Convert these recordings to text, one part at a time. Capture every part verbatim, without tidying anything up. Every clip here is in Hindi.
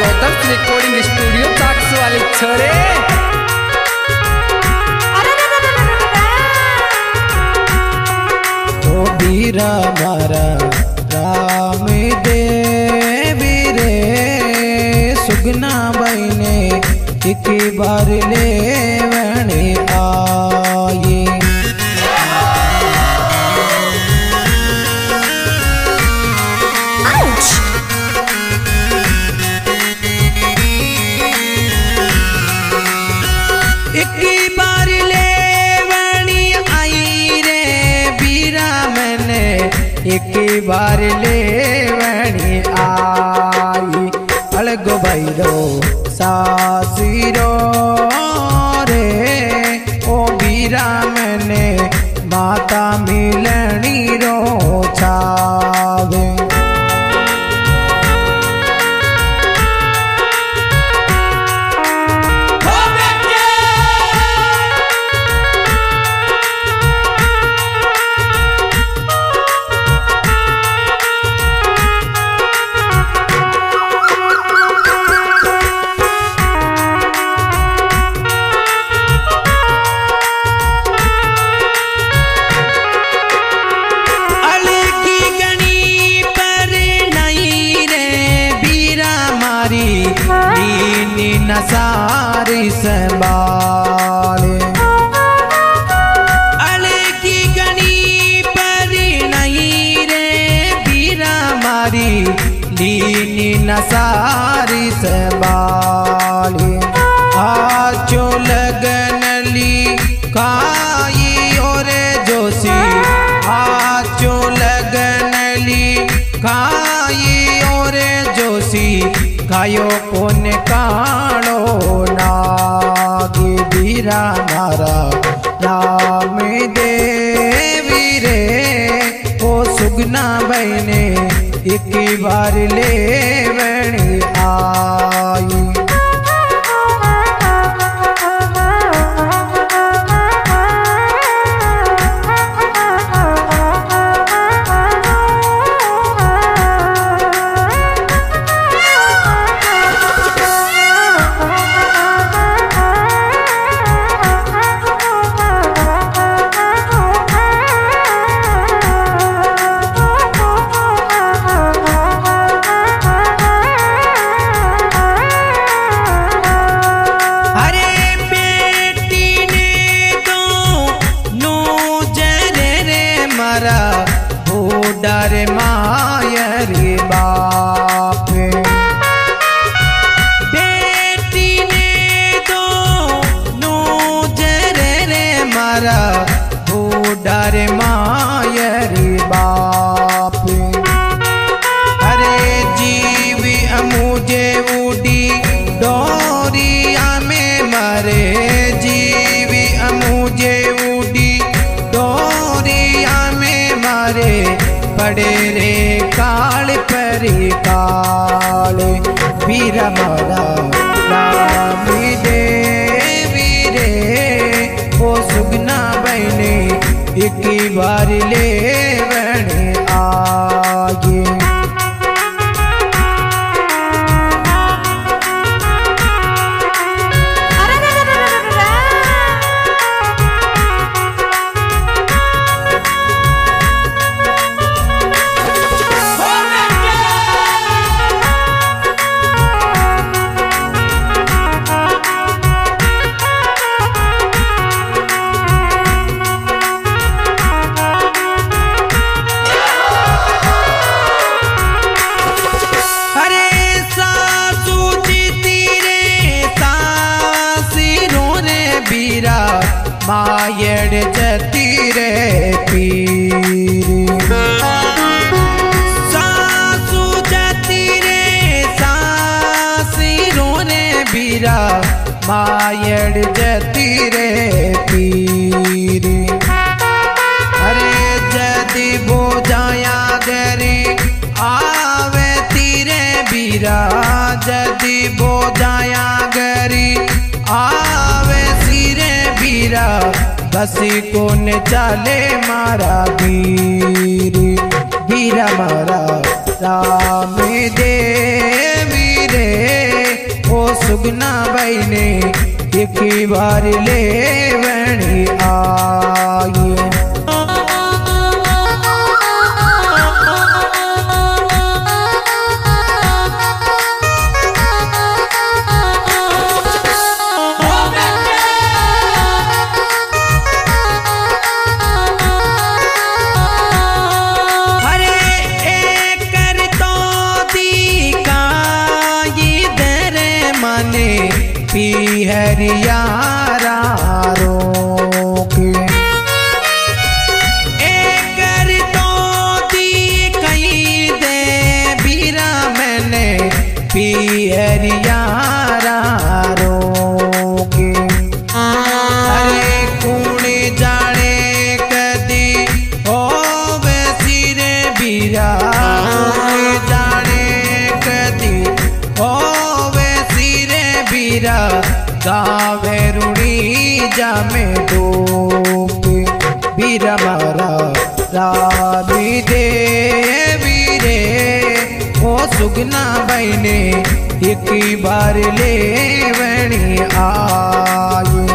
गौतम रिकॉर्डिंग स्टूडियो चाकसू वाले छोरे। ओ बीरा मारा राम देवी रे सुगना बहने एक बार ले वने आए। एक बार ले वनी आई रे बीरा मैंने एक बार ले वनी आई। अलगो भैरो सासिरो रे ओ बीरा मैंने माता मिलनी रो छावे। नसारी संभाले अलगी गनी पर नहीं रे बीरा मारी लीनी नसारी संभाले। आचो लगनली काई और जोशी आचो लगनली काई और जोशी खायो कोने काणो नागी बीरा मारा राम देवी रे ओ सुगना बहने एक बार ले वनी आई। डर मायरी बाप बेटी ने दो नो जरे रे मारा वो डर मायरी बाप। अरे जीवी मुझे उड़ी डोरिया में मरे जीवी मुझे उड़ी डोरिया में मरे पड़े रे काल परी काल बीरा मारा राम देवी रे ओ सुगना बहने एक बार ले वने आगे। मायड़ जती रे पीरी सासू जती रे सासी रोने बीरा मायड़ जती रे पीरी। अरे जदी बो जाया गरी आवे तीरे बीरा जदी बो जाया गरी आवे सिरे बीरा बसी को ने चाले मारा वीर वीरा मारा राम देवी रे सुगना भाई ने एक बार ले वणी आए। हरियारा रोक एक तो दी कहीं दे बीरा मैंने पी हरियारा रोक। अरे कूने जाने कदी ओ वैसी रे बीरा कूने जाने कदी ओ वैसी रे बीरा गावे रुणी जामे डोप बीरा मारा रामी दे वीरे ओ सुगना भाई ने एक बार ले वणी आए।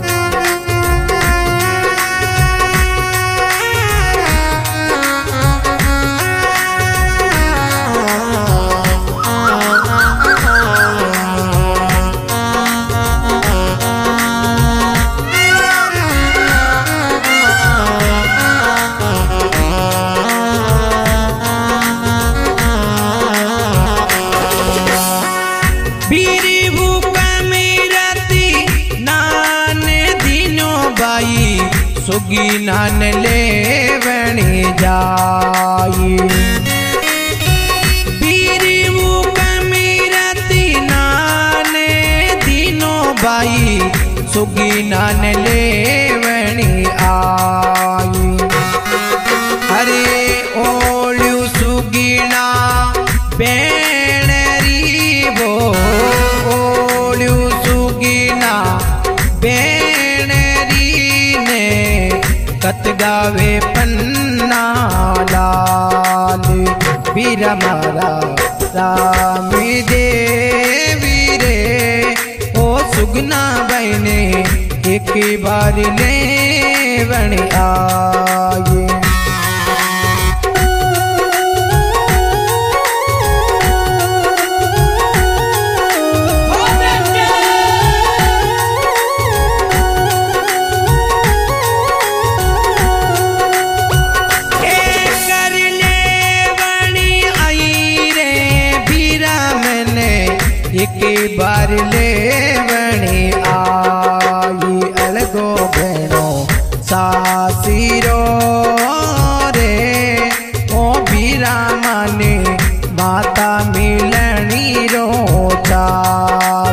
सुगी नान ले वणी जाई बीरी मुख मीरती नाने दिनो बाई सुगी नान ले वणी आई। अरे ओल्यू सुगीना बेणरी वो ओल्यू सुगीना कत गावे पन्ना लाल बीरा मारा रामी देवी रे ओ सुगना भाई ने एक बार ले वणी आए। एक बार ले वणी आई अलगो भेणो सासीरो रे ओ बीरा माने माता मिलनी रो चा।